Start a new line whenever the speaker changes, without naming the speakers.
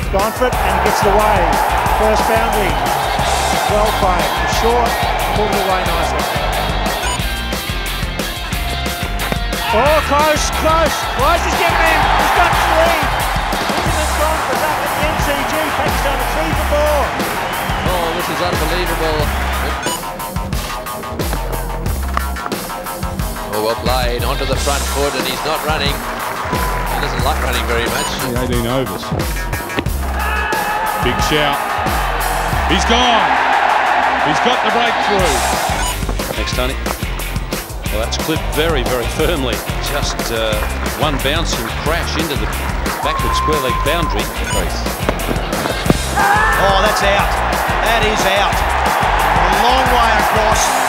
Gone for it and gets it away. First boundary. Well played. Short. Pulled it away nicely. Oh, close, close. Close is getting him. He's got 3. Inzamam's gone for that at the MCG. Pakistan a 3 for 4.
Oh, this is unbelievable. Oh, well played. Onto the front foot, and he's not running. He doesn't like running very much.
18 overs. Big shout. He's gone. He's got the breakthrough.
Thanks, Tony. Well, that's clipped very, very firmly. Just one bouncing crash into the backward square leg boundary.
Oh, that's out. That is out. A long way across.